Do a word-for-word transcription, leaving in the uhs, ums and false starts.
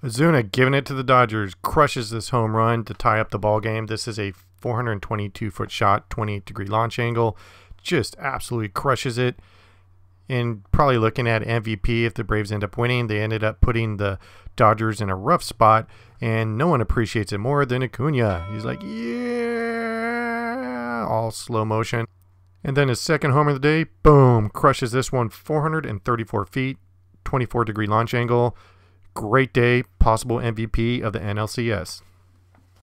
Ozuna giving it to the Dodgers, crushes this home run to tie up the ball game. This is a four hundred twenty-two foot shot, twenty-eight degree launch angle. Just absolutely crushes it. And probably looking at M V P if the Braves end up winning. They ended up putting the Dodgers in a rough spot, and no one appreciates it more than Acuna. He's like, yeah, all slow motion. And then his second homer of the day, boom, crushes this one, four hundred thirty-four feet, twenty-four degree launch angle. Great day, possible M V P of the N L C S.